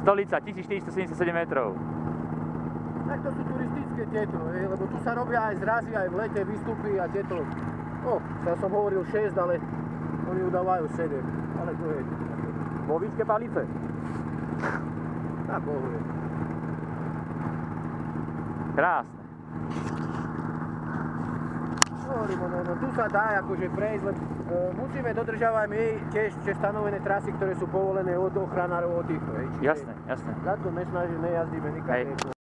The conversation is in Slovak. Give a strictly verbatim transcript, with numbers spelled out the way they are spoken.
Stolica, tisícštyristosedemdesiatsedem metrov. Tak to sú turistické tieto, lebo tu sa robia aj zrazy, aj v lete výstupy a tieto. O, ja som hovoril šesť, ale oni udávajú sedem. Ale to je... Vo výške palice. Tak bohuje. Krásne. Hovorím, no, no tu sa dá akože prejsť, len e, musíme dodržiavať my tiež tie stanovené trasy, ktoré sú povolené od ochranárov, od týchto. Jasné, jasné. Za to nesnaží, nejazdíme nikam.